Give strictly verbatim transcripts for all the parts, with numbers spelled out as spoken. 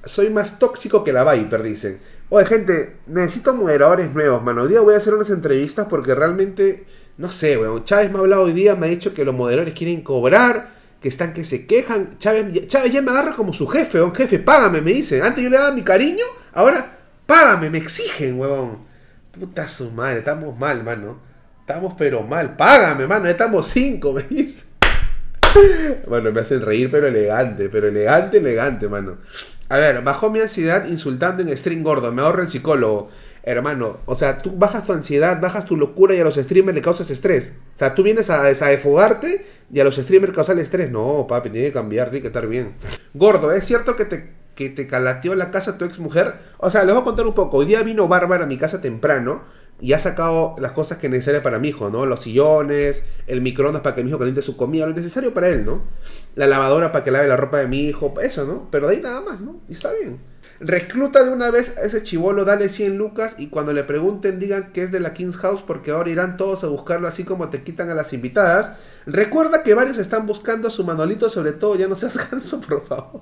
Soy más tóxico que la Viper, dicen. Oye, gente, necesito moderadores nuevos, mano. Hoy día voy a hacer unas entrevistas porque realmente, no sé, weón. Chávez me ha hablado hoy día, me ha dicho que los moderadores quieren cobrar, que están que se quejan. Chávez, Chávez ya me agarra como su jefe, weón. Jefe, págame, me dice. Antes yo le daba mi cariño, ahora págame, me exigen, weón. Puta su madre, estamos mal, mano. Estamos pero mal. Págame, mano, ya estamos cinco, me dice. Bueno, me hacen reír, pero elegante, pero elegante, elegante, mano. A ver, bajó mi ansiedad insultando en stream, gordo. Me ahorra el psicólogo. Hermano, o sea, tú bajas tu ansiedad, bajas tu locura y a los streamers le causas estrés. O sea, tú vienes a desafogarte y a los streamers causar estrés. No, papi, tiene que cambiar, tiene que estar bien. Gordo, ¿es cierto que te, que te calateó la casa tu ex mujer? O sea, les voy a contar un poco. Hoy día vino Bárbara a mi casa temprano y ha sacado las cosas que necesarias para mi hijo, ¿no? Los sillones, el microondas para que mi hijo caliente su comida, lo necesario para él, ¿no? La lavadora para que lave la ropa de mi hijo, eso, ¿no? Pero de ahí nada más, ¿no? Y está bien. Recluta de una vez a ese chibolo, dale cien lucas y cuando le pregunten digan que es de la King's House porque ahora irán todos a buscarlo así como te quitan a las invitadas. Recuerda que varios están buscando a su Manolito, sobre todo ya no seas ganso, por favor.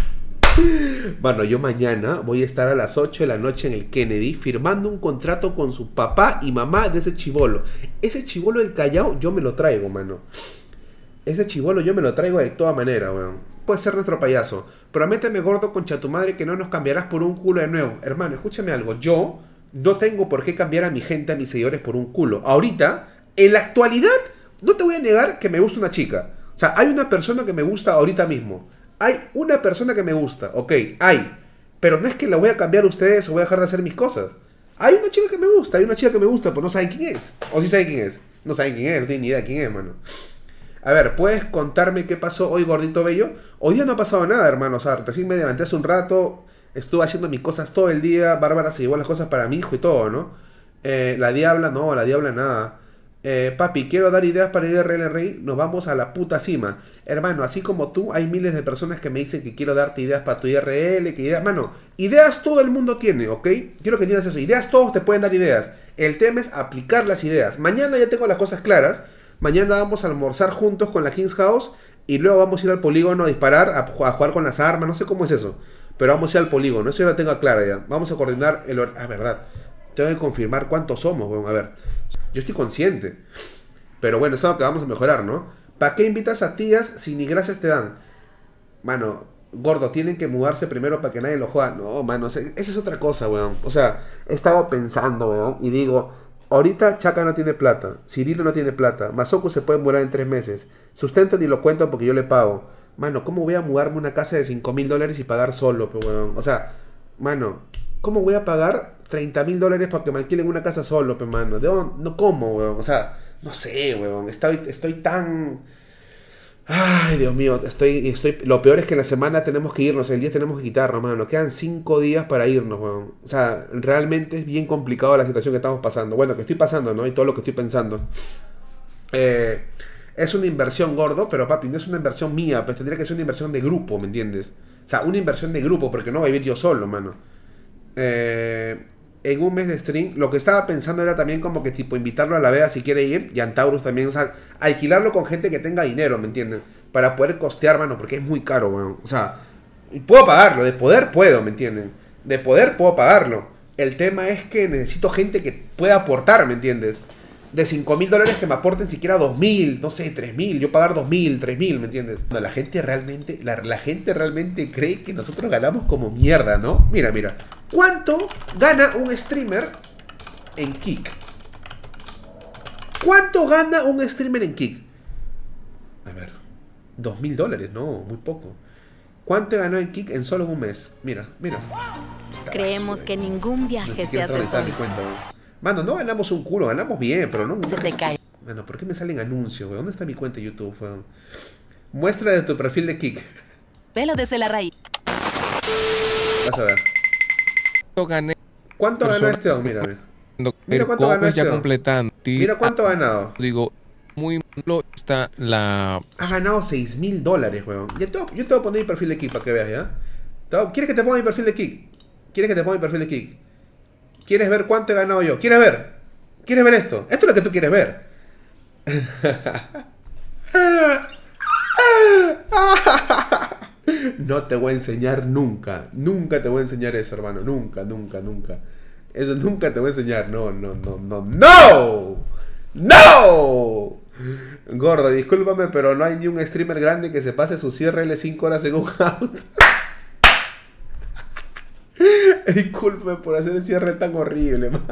Bueno, yo mañana voy a estar a las ocho de la noche en el Kennedy firmando un contrato con su papá y mamá de ese chibolo. Ese chibolo del Callao yo me lo traigo, mano. Ese chibolo yo me lo traigo de toda manera, weón. Puede ser nuestro payaso. Prométeme, gordo, concha tu madre, que no nos cambiarás por un culo de nuevo. Hermano, escúchame algo. Yo no tengo por qué cambiar a mi gente, a mis seguidores por un culo. Ahorita, en la actualidad, no te voy a negar que me gusta una chica. O sea, hay una persona que me gusta ahorita mismo. Hay una persona que me gusta, ok, hay. Pero no es que la voy a cambiar a ustedes o voy a dejar de hacer mis cosas. Hay una chica que me gusta, hay una chica que me gusta, pero no saben quién es. O sí saben quién es. No saben quién es, no tienen ni idea de quién es, mano. A ver, ¿puedes contarme qué pasó hoy, gordito bello? Hoy día no ha pasado nada, hermano. O sea, recién me levanté hace un rato, estuve haciendo mis cosas todo el día. Bárbara se llevó las cosas para mi hijo y todo, ¿no? Eh, la diabla, no, la diabla nada. Eh, papi, quiero dar ideas para ir a R L Rey. Nos vamos a la puta cima. Hermano, así como tú, hay miles de personas que me dicen que quiero darte ideas para tu I R L, que ideas... Mano, ideas todo el mundo tiene, ¿ok? Quiero que entiendas eso. Ideas todos te pueden dar ideas. El tema es aplicar las ideas. Mañana ya tengo las cosas claras. Mañana vamos a almorzar juntos con la King's House y luego vamos a ir al polígono a disparar, a, a jugar con las armas. No sé cómo es eso, pero vamos a ir al polígono. Eso ya lo tengo claro ya. Vamos a coordinar el... Ah, verdad. Tengo que confirmar cuántos somos, bueno, a ver. Yo estoy consciente. Pero bueno, es algo que vamos a mejorar, ¿no? ¿Para qué invitas a tías si ni gracias te dan? Mano, gordo, tienen que mudarse primero para que nadie lo juegue. No, mano, esa es otra cosa, weón. O sea, he estado pensando, weón, y digo, ahorita Chaka no tiene plata, Cirilo no tiene plata, Masoku se puede mudar en tres meses, Sustento ni lo cuento porque yo le pago. Mano, ¿cómo voy a mudarme una casa de cinco mil dólares y pagar solo, pues, weón? O sea, mano, ¿cómo voy a pagar treinta mil dólares para que me alquilen una casa solo, pe, mano? ¿De dónde? No, ¿cómo, weón? O sea, no sé, weón. Estoy, estoy tan... Ay, Dios mío, estoy, estoy... Lo peor es que en la semana tenemos que irnos, el día tenemos que quitarnos, mano. Nos quedan cinco días para irnos, weón. O sea, realmente es bien complicado la situación que estamos pasando. Bueno, que estoy pasando, ¿no? Y todo lo que estoy pensando. Eh... Es una inversión, gordo, pero papi, no es una inversión mía, pues tendría que ser una inversión de grupo, ¿me entiendes? O sea, una inversión de grupo, porque no voy a vivir yo solo, mano. Eh, en un mes de stream, lo que estaba pensando era también como que tipo invitarlo a la vea si quiere ir, y Antaurus también, o sea, alquilarlo con gente que tenga dinero, ¿me entiendes? Para poder costear, mano, porque es muy caro, weón. O sea, puedo pagarlo, de poder puedo, ¿me entienden? De poder puedo pagarlo. El tema es que necesito gente que pueda aportar, ¿me entiendes? De cinco mil dólares que me aporten siquiera dos mil, no sé, tres mil, yo pagar dos mil, tres mil, ¿me entiendes? No, la gente realmente, la, la gente realmente cree que nosotros ganamos como mierda, ¿no? Mira, mira, ¿cuánto gana un streamer en Kick? ¿Cuánto gana un streamer en Kick? A ver, dos mil dólares, no, muy poco. ¿Cuánto ganó en Kick en solo un mes? Mira, mira. Creemos que ningún viaje se hace solo. Mano, no ganamos un culo, ganamos bien, pero no... Se te cae. Mano, ¿por qué me salen anuncios, güey? ¿Dónde está mi cuenta de YouTube, güey? Muestra de tu perfil de Kick. Velo desde la raíz. Vas a ver. Gané. ¿Cuánto ganó este hombre? Mira, mira. Mira cuánto ganó este ya completando. Mira cuánto ha ganado. Digo, muy malo está la... Ha ganado seis mil dólares, weón. Yo te, yo te voy a poner mi perfil de Kick para que veas, ¿ya? ¿Quieres que te ponga mi perfil de Kick? ¿Quieres que te ponga mi perfil de Kick? ¿Quieres ver cuánto he ganado yo? ¿Quieres ver? ¿Quieres ver esto? Esto es lo que tú quieres ver. No te voy a enseñar nunca. Nunca te voy a enseñar eso, hermano. Nunca, nunca, nunca. Eso nunca te voy a enseñar. No, no, no, no. ¡No! ¡No! Gordo, discúlpame, pero no hay ni un streamer grande que se pase su cierre L cinco horas en un auto. Discúlpame por hacer el cierre tan horrible, man.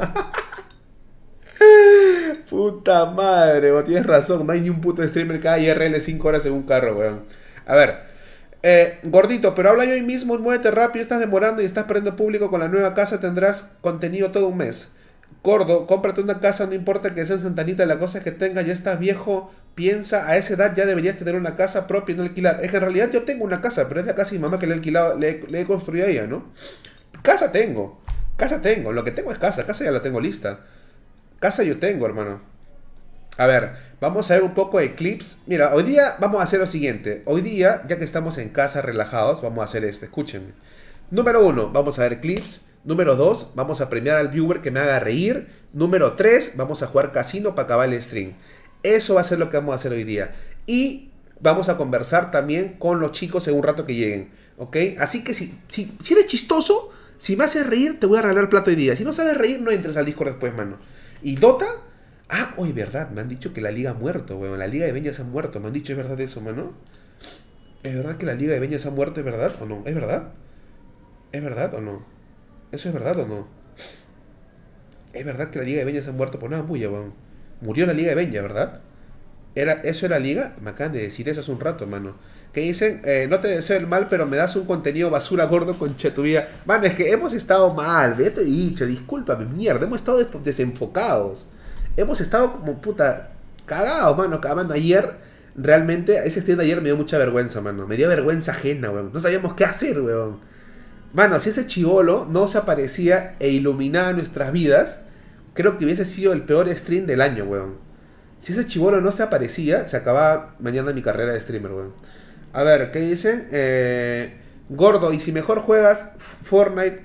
Puta madre, vos tienes razón. No hay ni un puto streamer que haga I R L cinco horas en un carro, weón. A ver, eh, gordito, pero habla hoy mismo, muévete rápido, estás demorando y estás perdiendo público. Con la nueva casa tendrás contenido todo un mes. Gordo, cómprate una casa, no importa que sea en Santanita, la cosa es que tengas, ya estás viejo, piensa, a esa edad ya deberías tener una casa propia y no alquilar. Es que en realidad yo tengo una casa, pero es la casa de mi mamá que le he alquilado, le, le he construido a ella, ¿no? Casa tengo, casa tengo, lo que tengo es casa, casa ya la tengo lista. Casa yo tengo, hermano. A ver, vamos a ver un poco de clips. Mira, hoy día vamos a hacer lo siguiente. Hoy día, ya que estamos en casa relajados, vamos a hacer esto, escúchenme. Número uno, vamos a ver clips. Número dos, vamos a premiar al viewer que me haga reír. Número tres, vamos a jugar casino para acabar el stream. Eso va a ser lo que vamos a hacer hoy día. Y vamos a conversar también con los chicos en un rato que lleguen, ¿ok? Así que si, si, si eres chistoso, si me haces reír, te voy a regalar el plato hoy día. Si no sabes reír, no entres al Discord después, mano. ¿Y Dota? Ah, hoy verdad, me han dicho que la liga ha muerto, weón. La liga de Benja se ha muerto, me han dicho, ¿es verdad eso, mano? ¿Es verdad que la liga de Benja se ha muerto, es verdad o no? ¿Es verdad? ¿Es verdad o no? ¿Eso es verdad o no? ¿Es verdad que la liga de Benja se ha muerto por nada bulla, weón? Murió la liga de Benja, ¿verdad? ¿Era, ¿Eso era liga? Me acaban de decir eso hace un rato, mano. Que dicen, eh, no te deseo el mal, pero me das un contenido basura gordo con tu vida. Mano, es que hemos estado mal, ya te he dicho, discúlpame, mierda, hemos estado des desenfocados. Hemos estado como puta cagados, mano. Mano, ayer, realmente, ese stream de ayer me dio mucha vergüenza, mano. Me dio vergüenza ajena, weón. No sabíamos qué hacer, weón. Mano, si ese chibolo no se aparecía e iluminaba nuestras vidas, creo que hubiese sido el peor stream del año, weón. Si ese chibolo no se aparecía, se acababa mañana mi carrera de streamer, weón. A ver, ¿qué dicen? Eh, gordo, y si mejor juegas Fortnite...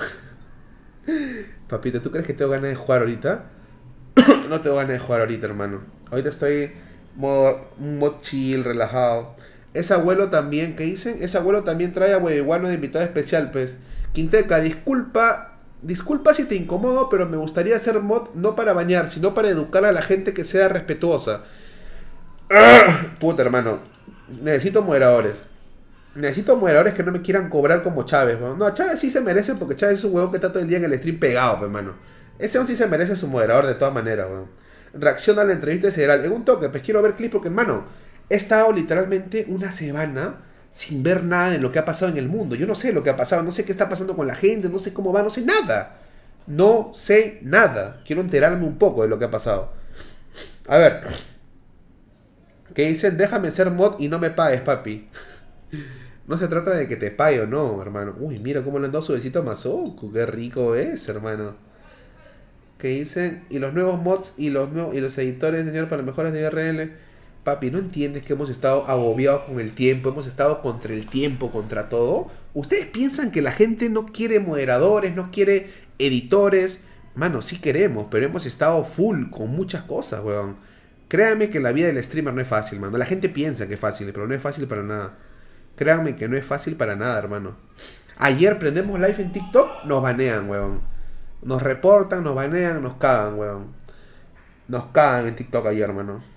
Papito, ¿tú crees que tengo ganas de jugar ahorita? No tengo ganas de jugar ahorita, hermano. Ahorita estoy modo, mod chill, relajado. Ese abuelo también, ¿qué dicen? Ese abuelo también trae a huevuano de invitado especial, pues. Quinteca, disculpa... Disculpa si te incomodo, pero me gustaría hacer mod no para bañar, sino para educar a la gente que sea respetuosa. Puta, hermano. Necesito moderadores. Necesito moderadores que no me quieran cobrar como Chávez, ¿no? No, Chávez sí se merece porque Chávez es un huevón que está todo el día en el stream pegado, hermano. Ese sí se merece su moderador de todas maneras, weón. Reacciona a la entrevista de Cederal. En un toque, pues quiero ver clip porque, hermano, he estado literalmente una semana sin ver nada de lo que ha pasado en el mundo. Yo no sé lo que ha pasado, no sé qué está pasando con la gente, no sé cómo va, no sé nada. No sé nada. Quiero enterarme un poco de lo que ha pasado. A ver. Que dicen, déjame ser mod y no me pagues, papi. No se trata de que te pague o no, hermano. Uy, mira cómo le han dado su besito a Mazoku. Qué rico es, hermano. Que dicen, y los nuevos mods y los, nuevos, y los editores, señor, para mejoras de I R L... Papi, ¿no entiendes que hemos estado agobiados con el tiempo? Hemos estado contra el tiempo, contra todo. ¿Ustedes piensan que la gente no quiere moderadores, no quiere editores? Mano, sí queremos, pero hemos estado full con muchas cosas, weón. Créanme que la vida del streamer no es fácil, mano. La gente piensa que es fácil, pero no es fácil para nada. Créanme que no es fácil para nada, hermano. Ayer prendemos live en TikTok, nos banean, weón. Nos reportan, nos banean, nos cagan, weón. Nos cagan en TikTok ayer, hermano.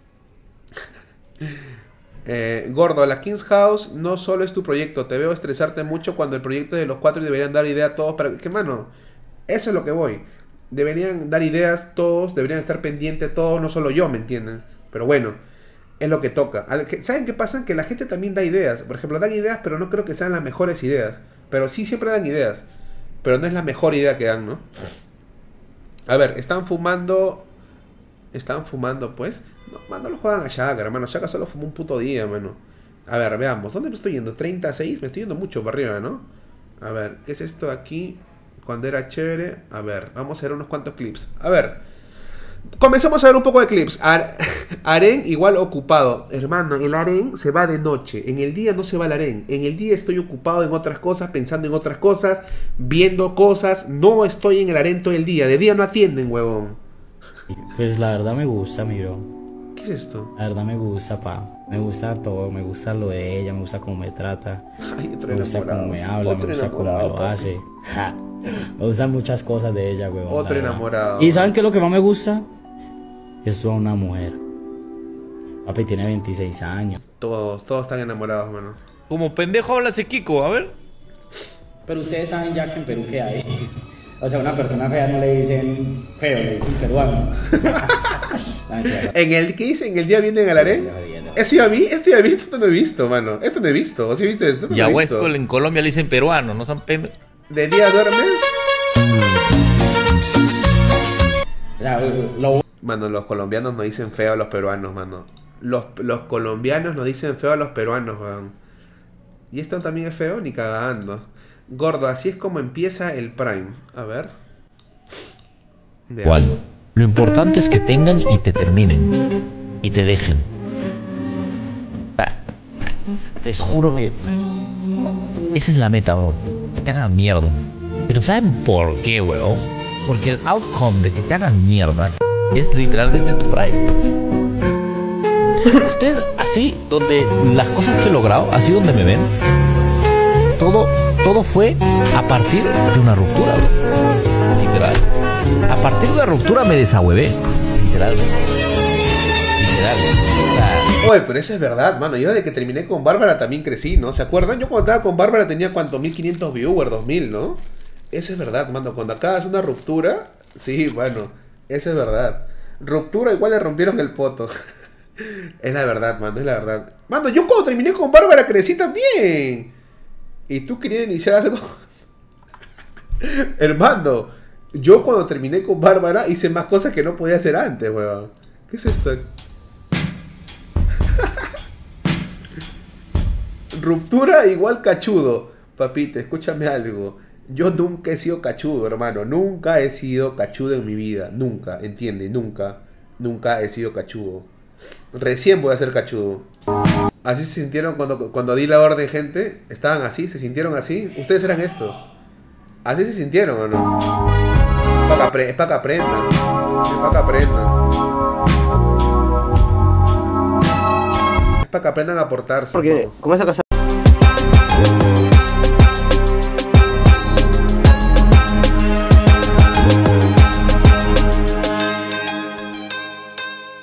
Eh, gordo, la King's House no solo es tu proyecto. Te veo estresarte mucho cuando el proyecto es de los cuatro y deberían dar idea a todos para que, mano, eso es lo que voy. Deberían dar ideas todos, deberían estar pendientes todos, no solo yo, ¿me entienden? Pero bueno, es lo que toca. ¿Saben qué pasa? Que la gente también da ideas. Por ejemplo, dan ideas, pero no creo que sean las mejores ideas. Pero sí siempre dan ideas, pero no es la mejor idea que dan, ¿no? A ver, están fumando. Están fumando, pues. No, man, no lo juegan a Shaka, hermano. Shaka solo fumó un puto día, mano. A ver, veamos. ¿Dónde me estoy yendo? ¿treinta y seis? Me estoy yendo mucho para arriba, ¿no? A ver, ¿qué es esto aquí? Cuando era chévere. A ver, vamos a ver unos cuantos clips. A ver. Comencemos a ver un poco de clips. Ar Aren igual ocupado. Hermano, el Aren se va de noche. En el día no se va el Aren. En el día estoy ocupado en otras cosas, pensando en otras cosas, viendo cosas. No estoy en el Aren todo el día. De día no atienden, huevón. Pues la verdad me gusta, mi bro. ¿Qué es esto? La verdad me gusta, pa. Me gusta todo, me gusta lo de ella, me gusta cómo me trata, Ay, otro me gusta enamorado. cómo me habla, Otro me gusta cómo me enamorado, lo papi. hace. Ja. Me gustan muchas cosas de ella, weón. Otro la verdad. enamorado. ¿Y saben qué es lo que más me gusta? Es una mujer. Papi tiene veintiséis años. Todos, todos están enamorados, mano. Como pendejo habla ese Kiko, a ver. Pero ustedes saben ya que en Perú qué hay. O sea, a una persona fea no le dicen feo, le dicen peruano. No, mentira. En el que dice, en el día viene Galaré. Eso ya vi, esto ya he visto, esto no he visto, mano. Esto no he visto. ¿O sí viste esto? Esto Y a no he visto. Huesco en Colombia le dicen peruano, no son pendejos. De día duerme. O sea, lo Mano, los colombianos nos dicen feo a los peruanos, mano. Los, los colombianos nos dicen feo a los peruanos, weón. Y esto también es feo, ni cagando. Gordo, así es como empieza el Prime. A ver. Veamos. ¿Cuál? Lo importante es que tengan y te terminen. Y te dejen. Ah, te juro que... Esa es la meta, bro. Que te hagan mierda. Pero ¿saben por qué, weón? Porque el outcome de que te hagan mierda es literalmente tu prime. Ustedes, así, donde las cosas que he logrado, así donde me ven, todo, todo fue a partir de una ruptura, bro. Literal. A partir de la ruptura me desahuevé. Literalmente. Literal. O sea, Oye, pero eso es verdad, mano. Yo desde que terminé con Bárbara también crecí, ¿no? ¿Se acuerdan? Yo cuando estaba con Bárbara tenía cuánto, mil quinientos viewers, dos mil, ¿no? Eso es verdad, mano. Cuando acabas una ruptura, sí, bueno, eso es verdad. Ruptura igual le rompieron el poto. Es la verdad, mano, es la verdad. Mano, yo cuando terminé con Bárbara crecí también. ¿Y tú querías iniciar algo? Hermano, yo cuando terminé con Bárbara hice más cosas que no podía hacer antes, weón. ¿Qué es esto? Ruptura igual cachudo. Papito, escúchame algo. Yo nunca he sido cachudo, hermano. Nunca he sido cachudo en mi vida. Nunca, entiende, nunca. Nunca he sido cachudo. Recién voy a ser cachudo. Así se sintieron cuando, cuando di la orden, gente. Estaban así, se sintieron así. Ustedes eran estos. Así se sintieron, ¿o no? Es para que, pa que aprendan. Es para que aprendan. Es para que aprendan a portarse. Porque, ¿cómo esa casa?